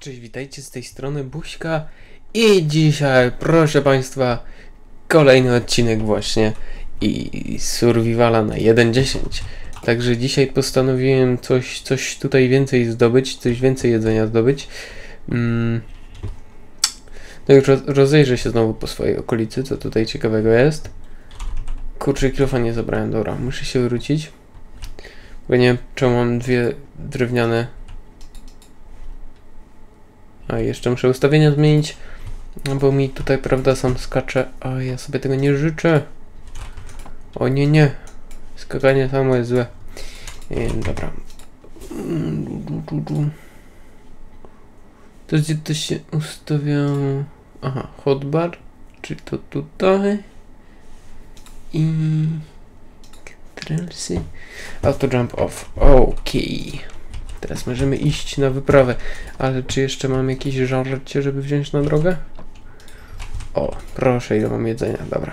Cześć, witajcie z tej strony Buźka i dzisiaj, proszę Państwa, kolejny odcinek właśnie i survivala na 1.10. Także dzisiaj postanowiłem coś tutaj więcej zdobyć, coś więcej jedzenia zdobyć. No już rozejrzę się znowu po swojej okolicy, co tutaj ciekawego jest. Kurczę, kilofa nie zabrałem, dobra, muszę się wrócić. Bo nie wiem, czemu mam dwie drewniane. A jeszcze muszę ustawienia zmienić, no bo mi tutaj, prawda, sam skacze, a ja sobie tego nie życzę. O nie, skakanie samo jest złe. Dobra. To gdzie to się ustawiało? Aha, hotbar, czy to tutaj? I... Trailsy. Auto jump off, okej. Teraz możemy iść na wyprawę, ale czy jeszcze mam jakieś żarcie, żeby wziąć na drogę? O, proszę, ile mam jedzenia, dobra.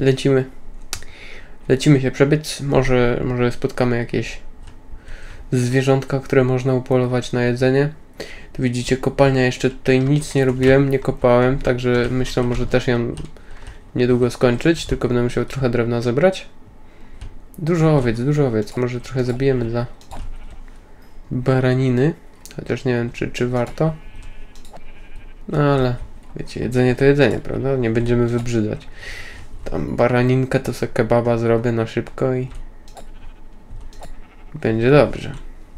Lecimy się przebyć, może spotkamy jakieś zwierzątka, które można upolować na jedzenie. Tu widzicie, kopalnia, jeszcze tutaj nic nie robiłem, nie kopałem, także myślę, może też ją niedługo skończyć, tylko będę musiał trochę drewna zebrać. Dużo owiec, może trochę zabijemy dla baraniny, chociaż nie wiem, czy warto. No ale wiecie, jedzenie to jedzenie, prawda? Nie będziemy wybrzydzać. Tam baraninkę to sobie kebaba zrobię na szybko i będzie dobrze.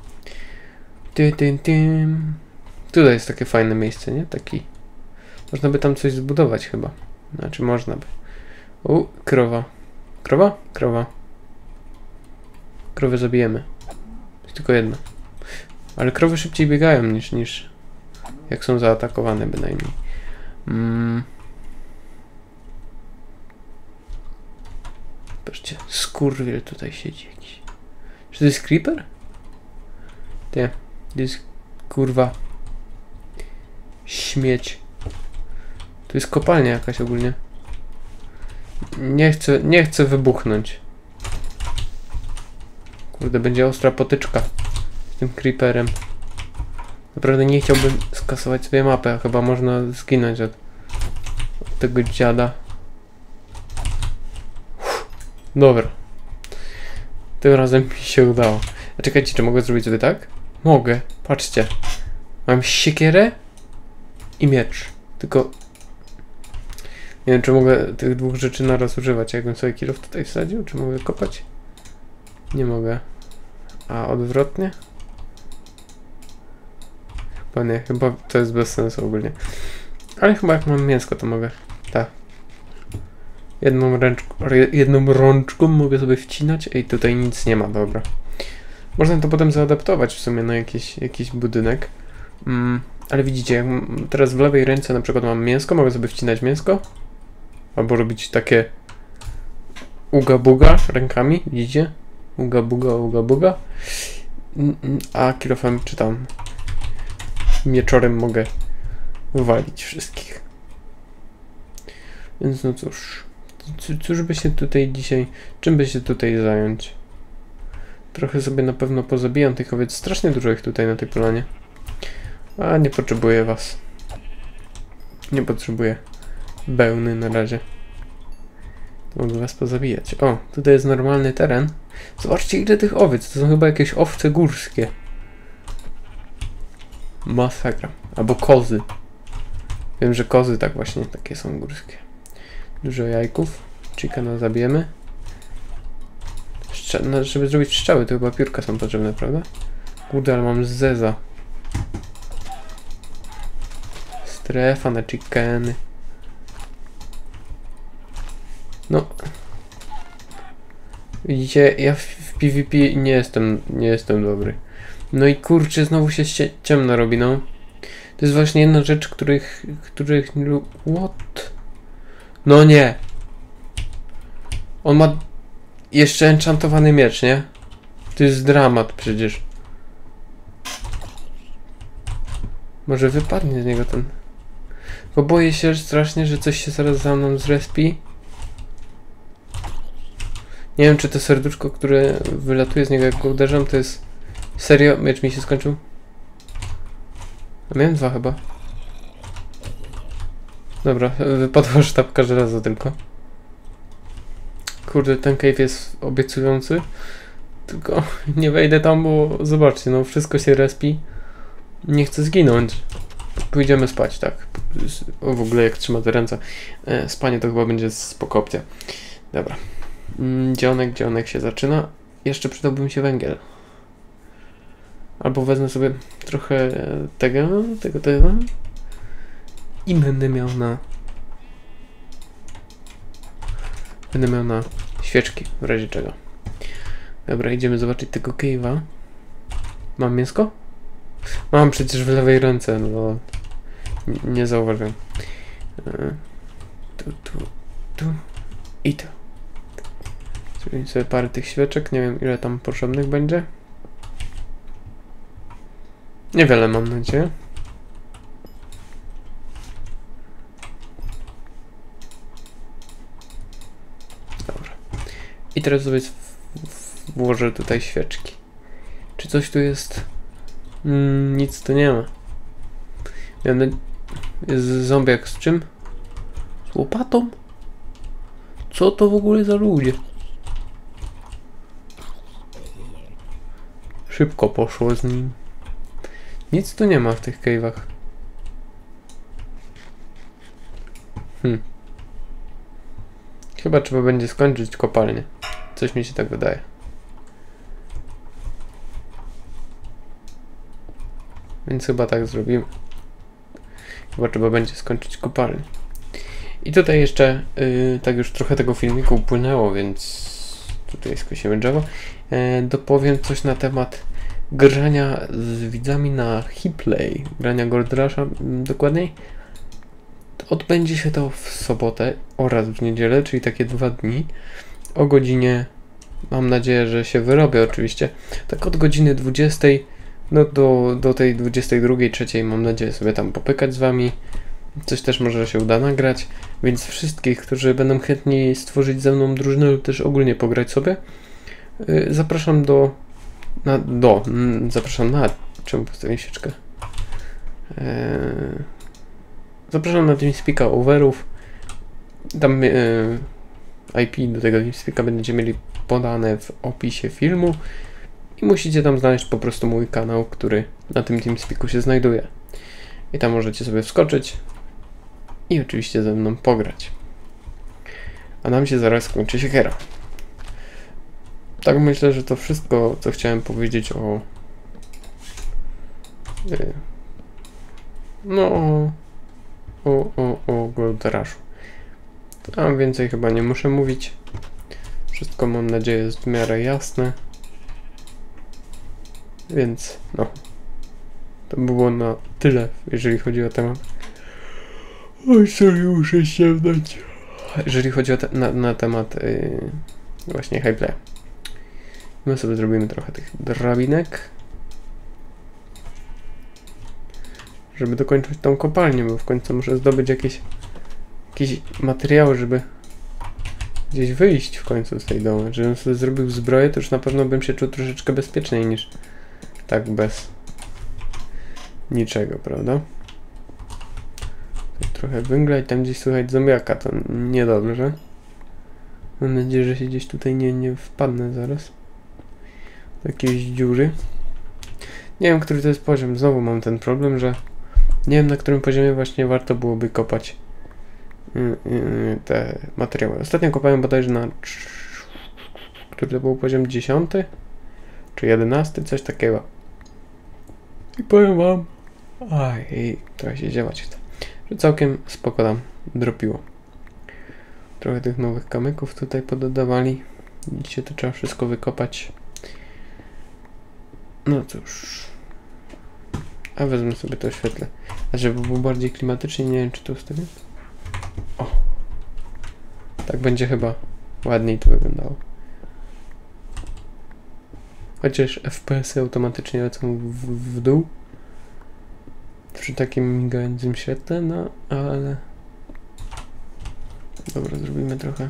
Tutaj jest takie fajne miejsce, nie? Można by tam coś zbudować chyba. Znaczy można by. Krowa. Krowa. Krowę zabijemy. Jest tylko jedna. Ale krowy szybciej biegają niż jak są zaatakowane bynajmniej. Patrzcie, skurwiel tutaj siedzi jakiś. Czy to jest creeper? Nie, to jest kurwa śmieć. To jest kopalnia jakaś ogólnie. Nie chcę wybuchnąć. Kurde, będzie ostra potyczka z tym creeperem. Naprawdę nie chciałbym skasować sobie mapę, a chyba można zginąć od tego dziada. Dobra. Tym razem mi się udało. A czekajcie, czy mogę zrobić sobie tak? Mogę. Patrzcie. Mam siekierę i miecz. Tylko nie wiem, czy mogę tych dwóch rzeczy naraz używać. Jakbym sobie kilof tutaj wsadził, czy mogę kopać? Nie mogę. A odwrotnie? Chyba to jest bez sensu ogólnie. Ale chyba jak mam mięsko, to mogę. Tak. Jedną rączką mogę sobie wcinać. Ej, tutaj nic nie ma, dobra. Można to potem zaadaptować w sumie na jakiś budynek. Ale widzicie, teraz w lewej ręce na przykład mam mięsko, mogę sobie wcinać mięsko. Albo robić takie uga-buga rękami, widzicie? Uga-buga. A kilofem czy tam mieczorem mogę walić wszystkich. Więc no cóż. Cóż by się tutaj dzisiaj... Czym by się tutaj zająć? Trochę sobie na pewno pozabijam tych owiec. Strasznie dużo ich tutaj na tej polanie. A nie potrzebuję was. Nie potrzebuję bełny na razie. Mogę was pozabijać. O, tutaj jest normalny teren. Zobaczcie, ile tych owiec. To są chyba jakieś owce górskie. Masakra. Albo kozy. Wiem, że kozy tak właśnie takie są górskie. Dużo jajków. Chickena zabijemy. Żeby zrobić pszczoły, to chyba piórka są potrzebne, prawda? Kurde, ale mam zeza. Strefa na chickeny. No. Widzicie, ja w PvP nie jestem dobry. No i kurczę, znowu się ciemno robi, no. To jest właśnie jedna rzecz, których nie... What? No nie. On ma jeszcze enchantowany miecz, nie? To jest dramat przecież. Może wypadnie z niego ten... Bo boję się strasznie, że coś się zaraz za mną zrespi. Nie wiem, czy to serduszko, które wylatuje z niego jak go uderzam, to jest... Serio? Miecz mi się skończył? A miałem 2 chyba. Dobra, wypadła sztabka żelaza tylko. Kurde, ten cave jest obiecujący. Tylko nie wejdę tam, bo zobaczcie, no wszystko się respi. Nie chcę zginąć. Pójdziemy spać, tak. O, w ogóle jak trzyma te ręce. Spanie to chyba będzie spoko opcja. Dobra. Dzionek się zaczyna. Jeszcze przydałby mi się węgiel. Albo wezmę sobie trochę tego. I będę miał na świeczki, w razie czego. Dobra, idziemy zobaczyć tego cave'a. Mam mięsko? Mam przecież w lewej ręce, no. Nie zauważyłem. Tu. I tu. Zrobimy sobie parę tych świeczek. Nie wiem, ile tam potrzebnych będzie. Niewiele, mam nadzieję. Dobra. I teraz sobie włożę tutaj świeczki. Czy coś tu jest? Nic tu nie ma. Jest zombiak z czym? Z łopatą? Co to w ogóle za ludzie? Szybko poszło z nim. Nic tu nie ma w tych cave'ach. Chyba trzeba będzie skończyć kopalnię. Coś mi się tak wydaje. Więc chyba tak zrobimy. Chyba trzeba będzie skończyć kopalnię. I tutaj jeszcze, tak już trochę tego filmiku upłynęło, więc tutaj skosimy drzewo. Dopowiem coś na temat grania z widzami na Hiplay, grania Gold Rusha dokładniej. Odbędzie się to w sobotę oraz w niedzielę, czyli takie 2 dni. O godzinie, mam nadzieję, że się wyrobię oczywiście, tak od godziny 20 no do tej 22, 3 mam nadzieję sobie tam popykać z wami. Coś też może się uda nagrać, więc wszystkich, którzy będą chętni stworzyć ze mną drużynę lub też ogólnie pograć sobie, zapraszam zapraszam na... Czemu postawię sieczkę? Zapraszam na TeamSpeak'a overów. Tam IP do tego TeamSpeak'a będziecie mieli podane w opisie filmu i musicie tam znaleźć po prostu mój kanał, który na tym TeamSpeak'u się znajduje. I tam możecie sobie wskoczyć i oczywiście ze mną pograć. A nam się zaraz skończy siekiera. Tak myślę, że to wszystko, co chciałem powiedzieć o Gold Rushu. Tam więcej chyba nie muszę mówić. Wszystko, mam nadzieję, jest w miarę jasne. Więc no, to było na tyle, jeżeli chodzi o temat. Oj, sorry, muszę ściągnąć. Jeżeli chodzi o na temat właśnie Hiplaya. My sobie zrobimy trochę tych drabinek, żeby dokończyć tą kopalnię, bo w końcu muszę zdobyć jakieś materiały, żeby gdzieś wyjść w końcu z tej domu. Żebym sobie zrobił zbroję, to już na pewno bym się czuł troszeczkę bezpieczniej niż tak bez niczego, prawda? Tutaj trochę węgla i tam gdzieś słychać zombiaka, to niedobrze. Mam nadzieję, że się gdzieś tutaj nie wpadnę zaraz. Do jakiejś dziury. Nie wiem, który to jest poziom. Znowu mam ten problem, że nie wiem, na którym poziomie właśnie warto byłoby kopać te materiały. Ostatnio kopałem bodajże na... Który to był poziom 10? Czy 11? Coś takiego. I powiem wam... Aj, trochę się ziewać chce. Że całkiem spoko tam dropiło. Trochę tych nowych kamyków tutaj pododawali. Widzicie, to trzeba wszystko wykopać. No cóż. A wezmę sobie to oświetlę. A żeby było bardziej klimatycznie, nie wiem, czy to ustawię. O! Tak będzie chyba ładniej to wyglądało. Chociaż FPS-y automatycznie lecą w dół. Przy takim migającym świetle, no ale... Dobra, zrobimy trochę.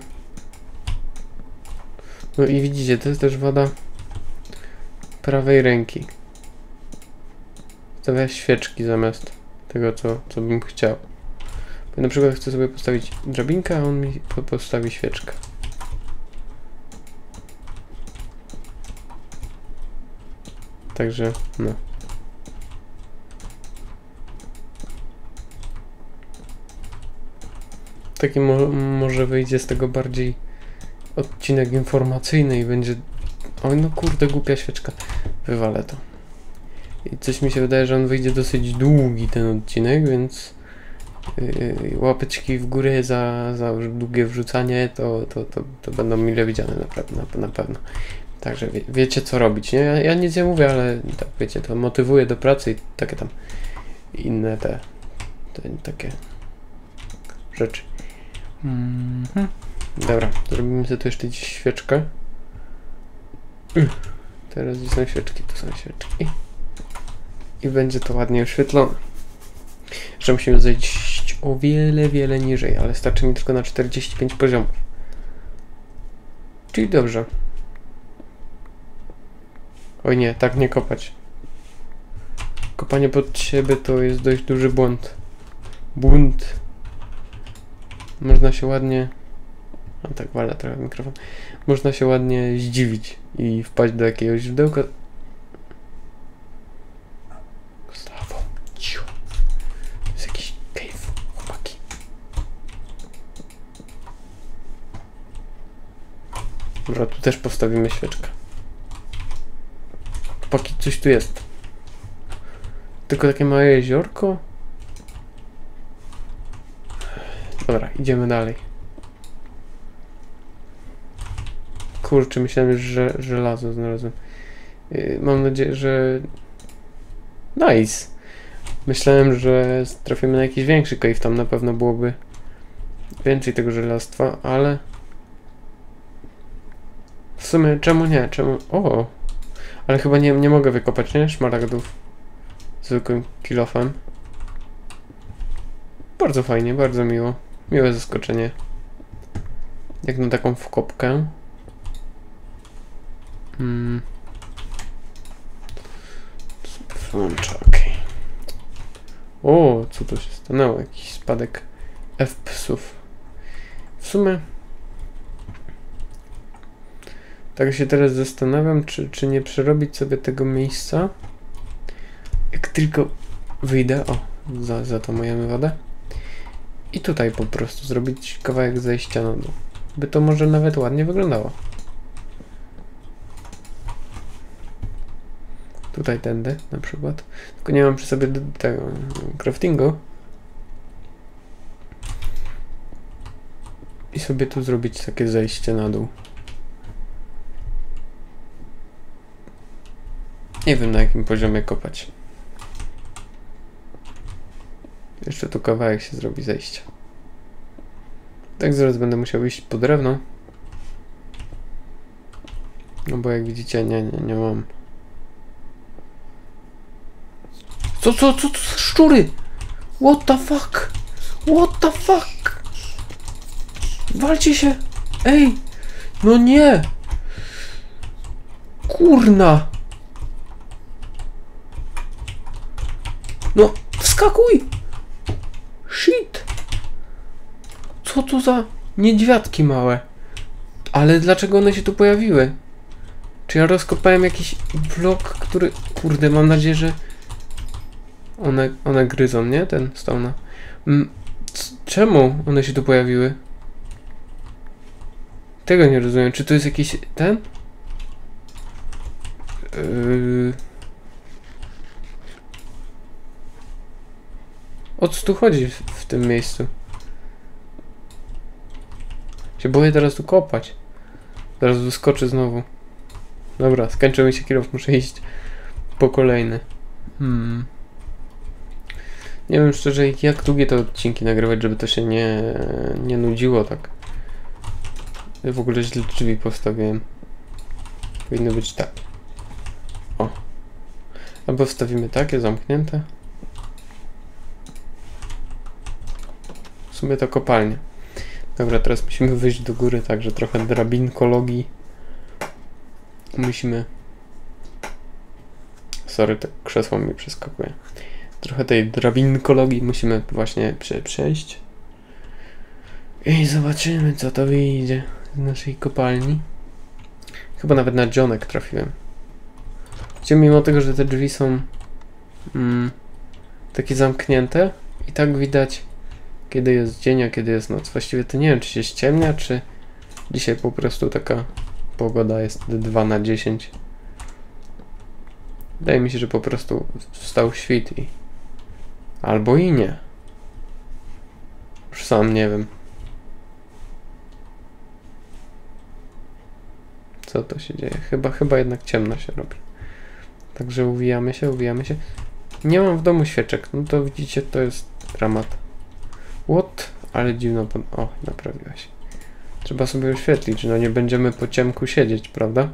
No i widzicie, to jest też wada prawej ręki. stawia świeczki zamiast tego, co bym chciał. Bo na przykład chcę sobie postawić drabinkę, a on mi postawi świeczkę. Także, no. Taki może wyjdzie z tego bardziej odcinek informacyjny i będzie... Oj, no kurde, głupia świeczka. Wywalę to. I coś mi się wydaje, że on wyjdzie dosyć długi ten odcinek, więc łapeczki w górę za długie wrzucanie to będą mile widziane na pewno. Także wiecie co robić, nie? Ja nic nie mówię, ale tak wiecie, to motywuje do pracy i takie tam inne te takie rzeczy. Dobra, zrobimy sobie tu jeszcze dziś świeczkę. Teraz gdzie są świeczki? Tu są świeczki. I będzie to ładnie oświetlone. Jeszcze musimy zejść o wiele niżej, ale starczy mi tylko na 45 poziomów. Czyli dobrze. Oj nie, tak nie kopać. Kopanie pod siebie to jest dość duży błąd. Można się ładnie... A tak, walę trochę mikrofon. Można się ładnie zdziwić i wpaść do jakiegoś źródełka. Gustavo, cicho. To jest jakiś cave, chłopaki. Dobra, tu też postawimy świeczkę. Chłopaki, coś tu jest. Tylko takie małe jeziorko. Dobra, idziemy dalej. Kurczę, myślałem, że żelazo znalazłem. Mam nadzieję, że... Nice! Myślałem, że trafimy na jakiś większy cave. Tam na pewno byłoby więcej tego żelastwa, ale... W sumie, czemu nie? Czemu... O! Ale chyba nie mogę wykopać, nie? Szmaragdów. Zwykłym kilofem. Bardzo fajnie, bardzo miło. Miłe zaskoczenie. Jak na taką wkopkę. Włączę, okej. O, co to się stanęło? Jakiś spadek FPS-ów. W sumie... Tak się teraz zastanawiam, czy nie przerobić sobie tego miejsca. Jak tylko wyjdę, o, za to myjemy wodę. I tutaj po prostu zrobić kawałek zejścia na dół. By to może nawet ładnie wyglądało. Tutaj tędy na przykład. Tylko nie mam przy sobie tego craftingu. I sobie tu zrobić takie zejście na dół. Nie wiem na jakim poziomie kopać. Jeszcze tu kawałek się zrobi zejścia. Tak zaraz będę musiał iść po drewno. No bo jak widzicie nie mam. Co szczury? What the fuck? What the fuck? Walcie się! Ej! No nie! Kurna! No, wskakuj! Shit! Co to za niedźwiadki małe? Ale dlaczego one się tu pojawiły? Czy ja rozkopałem jakiś blok, który... Kurde, mam nadzieję, że... One gryzą, nie? Ten stone. Czemu one się tu pojawiły? Tego nie rozumiem. Czy to jest jakiś... ten? O co tu chodzi w tym miejscu? Się boję teraz tu kopać. Zaraz wyskoczy znowu. Dobra, skończył mi się kierowca, muszę iść po kolejny. Nie wiem szczerze, jak długie te odcinki nagrywać, żeby to się nie nudziło tak. Ja w ogóle źle drzwi postawiłem. Powinno być tak. O. Albo wstawimy takie zamknięte. W sumie to kopalnia. Dobra, teraz musimy wyjść do góry, także trochę drabinkologii musimy sorry, tak krzesło mi przeskakuje. Trochę tej drabinkologii musimy właśnie przejść. I zobaczymy, co to wyjdzie z naszej kopalni. Chyba nawet na dzionek trafiłem. Gdzie mimo tego, że te drzwi są takie zamknięte i tak widać, kiedy jest dzień, a kiedy jest noc. Właściwie to nie wiem, czy się ściemnia, czy dzisiaj po prostu taka pogoda jest 2 na 10. Wydaje mi się, że po prostu wstał świt i... Albo i nie. Już sam nie wiem. Co to się dzieje? Chyba jednak ciemno się robi. Także uwijamy się. Nie mam w domu świeczek. No to widzicie, to jest dramat. What? Ale dziwno... O, naprawiłaś. Trzeba sobie oświetlić, no nie będziemy po ciemku siedzieć, prawda?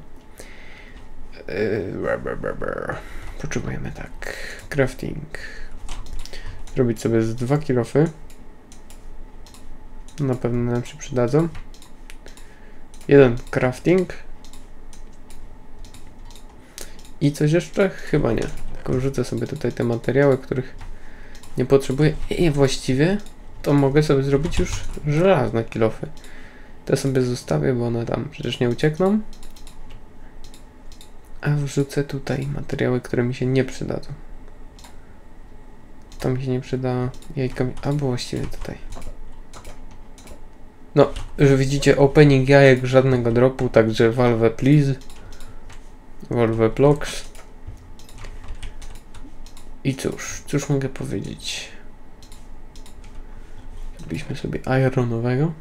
Potrzebujemy tak. Crafting. Zrobić sobie z 2 kilofy. Na pewno nam się przydadzą. 1 crafting. I coś jeszcze? Chyba nie. Tylko wrzucę sobie tutaj te materiały, których nie potrzebuję. I właściwie to mogę sobie zrobić już żelazne kilofy. Te sobie zostawię, bo one tam przecież nie uciekną. A wrzucę tutaj materiały, które mi się nie przydadzą. To mi się nie przyda jajkami, albo właściwie tutaj. No, że widzicie, opening jajek, żadnego dropu, także Valve please. Valve blocks. I cóż mogę powiedzieć? Zrobiliśmy sobie ironowego.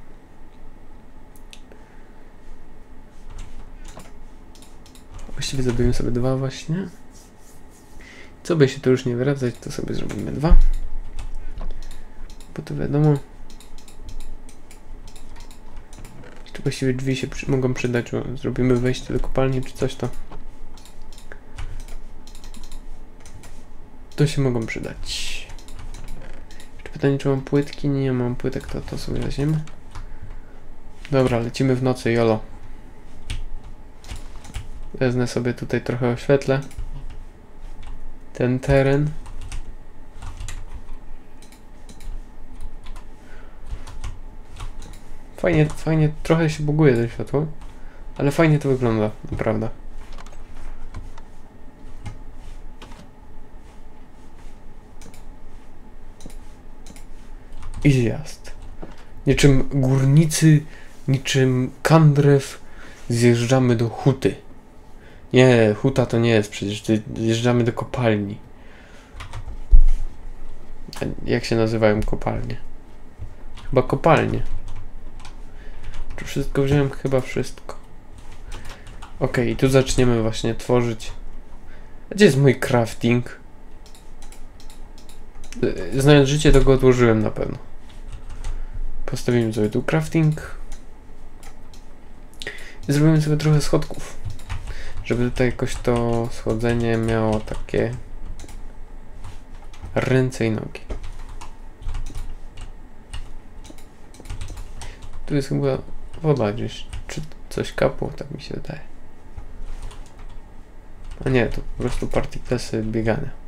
Właściwie zrobimy sobie 2 właśnie. Co by się tu już nie wracać, to sobie zrobimy 2. Bo to wiadomo. Jeszcze właściwie drzwi się mogą przydać, bo zrobimy wejście do kopalni czy coś, to się mogą przydać. Jeszcze pytanie, czy mam płytki? Nie mam płytek, to sobie weźmiemy. Dobra, lecimy w nocy, jolo. Wezmę sobie tutaj trochę oświetlę ten teren. Fajnie, trochę się buguje to światło, ale fajnie to wygląda, naprawdę. I zjazd. Niczym górnicy, niczym Kandrew zjeżdżamy do huty. Nie, huta to nie jest przecież, zjeżdżamy do kopalni. A jak się nazywają kopalnie? Chyba kopalnie. Czy wszystko wziąłem? Chyba wszystko. Okej, tu zaczniemy właśnie tworzyć. A gdzie jest mój crafting? Znając życie, to go odłożyłem na pewno. Postawimy sobie tu crafting. I zrobimy sobie trochę schodków. Żeby tutaj jakoś to schodzenie miało takie ręce i nogi. Tu jest chyba woda gdzieś. Czy coś kapło? Tak mi się wydaje. A nie, to po prostu partiklesy biegania.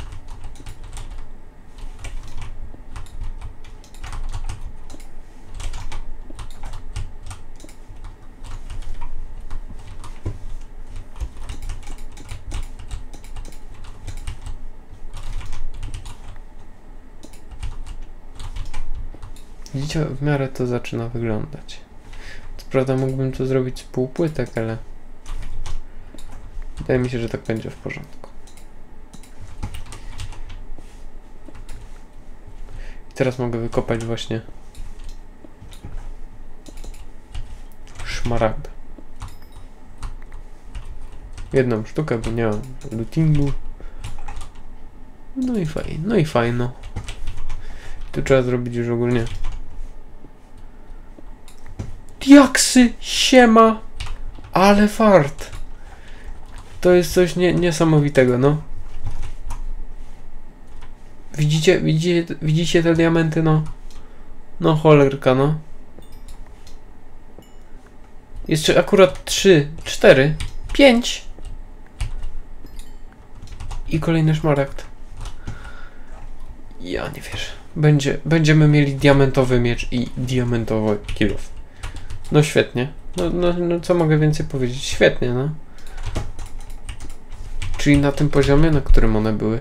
Widzicie, w miarę to zaczyna wyglądać. Co prawda mógłbym to zrobić z półpłytek, ale wydaje mi się, że tak będzie w porządku. I teraz mogę wykopać właśnie szmaragd. 1 sztukę, bo nie mam lootingu. No i fajno. Tu trzeba zrobić już ogólnie diaksy, siema, ale fart. To jest coś niesamowitego, no. Widzicie te diamenty, no. No cholerka, no. Jeszcze akurat 3, 4, 5. I kolejny szmaragd. Ja nie wierzę. Będziemy mieli diamentowy miecz i diamentowy kill off. No świetnie. No co mogę więcej powiedzieć? Świetnie, no. Czyli na tym poziomie, na którym one były.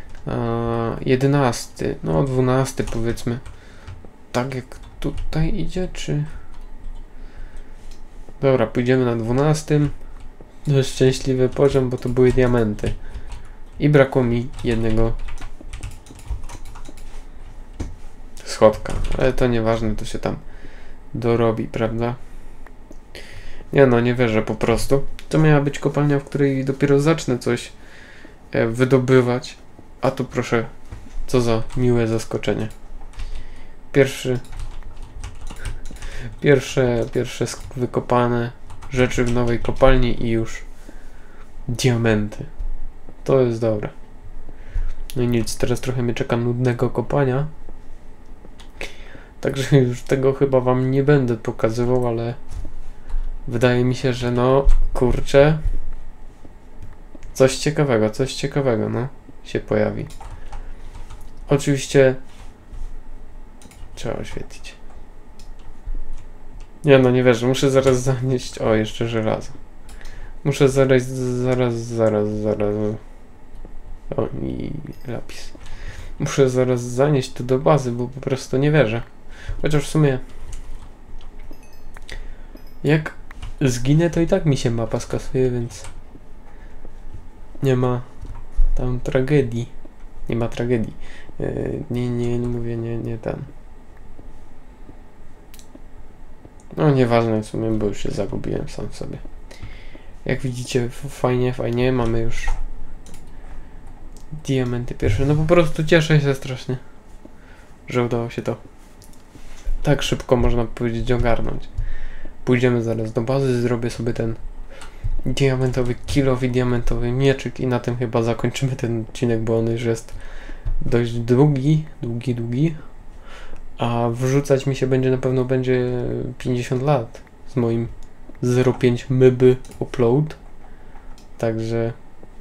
11, no 12 powiedzmy. Tak jak tutaj idzie, czy... Dobra, pójdziemy na 12. To jest szczęśliwy poziom, bo to były diamenty. I brakło mi jednego schodka. Ale to nieważne, to się tam dorobi, prawda? Nie no, nie wierzę po prostu. To miała być kopalnia, w której dopiero zacznę coś wydobywać. A tu proszę, co za miłe zaskoczenie. Pierwsze wykopane rzeczy w nowej kopalni i już diamenty. To jest dobre. No i nic, teraz trochę mnie czeka nudnego kopania. Także już tego chyba wam nie będę pokazywał, ale wydaje mi się, że no kurczę, coś ciekawego, no się pojawi. Oczywiście trzeba oświetlić. Nie no, nie wierzę, muszę zaraz zanieść... O, jeszcze żelazo. Muszę zaraz... O, i lapis. Muszę zaraz zanieść to do bazy, bo po prostu nie wierzę. Chociaż w sumie... Jak zginę, to i tak mi się mapa skasuje, więc... Nie ma tam tragedii. Nie ma tragedii. Nie mówię, nie ten... No nieważne w sumie, bo już się zagubiłem sam w sobie. Jak widzicie, fajnie, mamy już diamenty pierwsze. No po prostu cieszę się strasznie, że udało się to tak szybko, można powiedzieć, ogarnąć. Pójdziemy zaraz do bazy, zrobię sobie ten diamentowy kill off i diamentowy mieczyk i na tym chyba zakończymy ten odcinek, bo on już jest dość długi. A wrzucać mi się będzie, na pewno będzie 50 lat z moim 0.5 MB upload. Także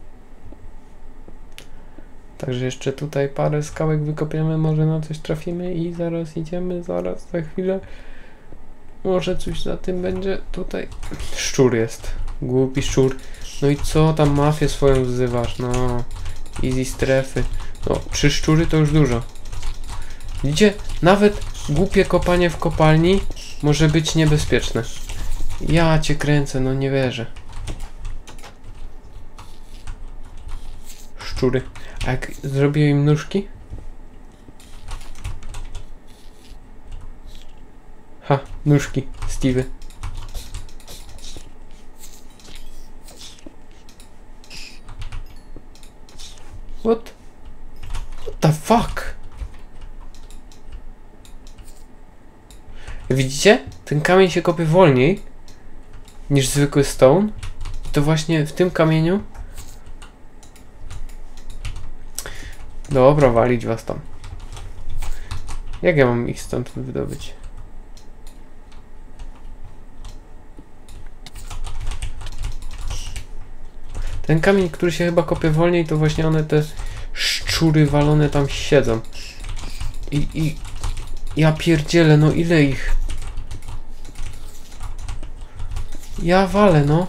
jeszcze tutaj parę skałek wykopiemy, może na coś trafimy i zaraz idziemy, za chwilę. Może coś za tym będzie tutaj. Szczur jest. Głupi szczur. No i co tam mafię swoją wzywasz? No. Easy strefy. No, 3 szczury to już dużo. Widzicie? Nawet głupie kopanie w kopalni może być niebezpieczne. Ja cię kręcę, no nie wierzę. Szczury. A jak zrobię im nóżki? Ha, nóżki, Stevie. What the fuck? Widzicie? Ten kamień się kopie wolniej niż zwykły stone. To właśnie w tym kamieniu... Dobra, walić was tam. Jak ja mam ich stąd wydobyć? Ten kamień, który się chyba kopie wolniej, to właśnie one, te szczury walone tam siedzą. I ja pierdzielę, no ile ich? Ja walę, no.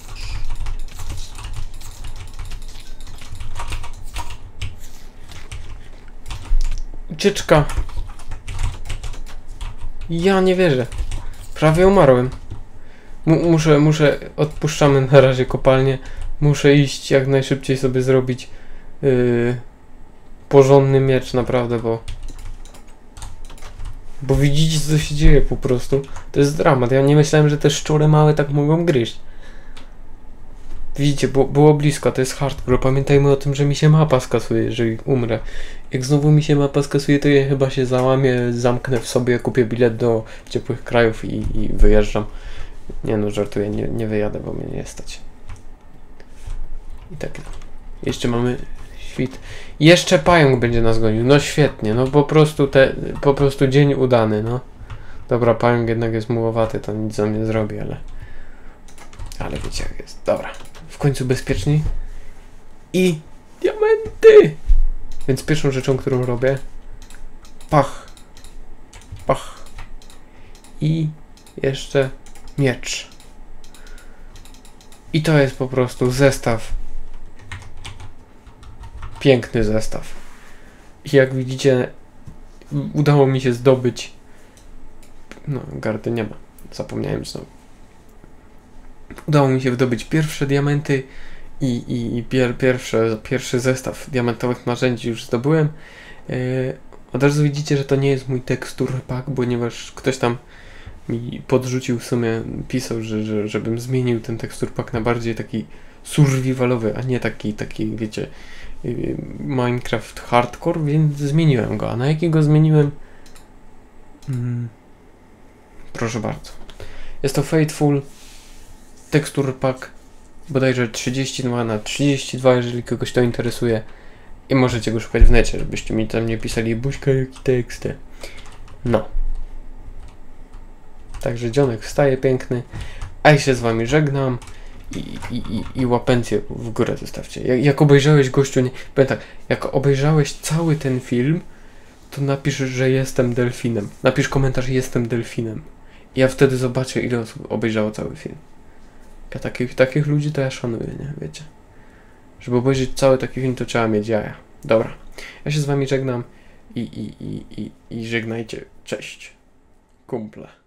Ucieczka. Ja nie wierzę. Prawie umarłem. Muszę, odpuszczamy na razie kopalnię. Muszę iść jak najszybciej sobie zrobić porządny miecz, naprawdę, bo widzicie, co się dzieje po prostu. To jest dramat. Ja nie myślałem, że te szczury małe tak mogą gryźć. Widzicie, było blisko, to jest hardcore. Pamiętajmy o tym, że mi się mapa skasuje, jeżeli umrę. Jak znowu mi się mapa skasuje, to ja chyba się załamię, zamknę w sobie, kupię bilet do ciepłych krajów i wyjeżdżam. Nie no, żartuję, nie wyjadę, bo mnie nie stać. I tak. Jeszcze mamy świt. Jeszcze pająk będzie nas gonił. No świetnie, no po prostu dzień udany, no. Dobra, pająk jednak jest mułowaty, to nic za mnie zrobi, ale wiecie jak jest. Dobra, w końcu bezpieczni. I Diamenty! Więc pierwszą rzeczą, którą robię, pach, pach i jeszcze miecz. I to jest po prostu zestaw. Piękny zestaw. I jak widzicie, udało mi się zdobyć. No, gardy nie ma. Zapomniałem znowu. Udało mi się zdobyć pierwsze diamenty i pierwszy zestaw diamentowych narzędzi już zdobyłem. Od razu widzicie, że to nie jest mój tekstur pack, ponieważ ktoś tam mi podrzucił w sumie, pisał, żebym zmienił ten tekstur pack na bardziej taki survivalowy, a nie taki wiecie, Minecraft hardcore, więc zmieniłem go. A na jakiego zmieniłem? Proszę bardzo. Jest to Fateful tekstur pack, bodajże 32 na 32, jeżeli kogoś to interesuje. I możecie go szukać w necie, żebyście mi tam nie pisali buźka jaki tekst. No. Także dzionek wstaje piękny, a ja się z wami żegnam i łapencję w górę zostawcie. Jak obejrzałeś, gościu, nie, powiem tak, jak obejrzałeś cały ten film, to napisz, że jestem delfinem. Napisz komentarz, jestem delfinem. I ja wtedy zobaczę, ile osób obejrzało cały film. Ja takich ludzi to ja szanuję, nie? Wiecie. Żeby obejrzeć cały taki film, to trzeba mieć jaja. Dobra. Ja się z wami żegnam i żegnajcie. Cześć. Kumple.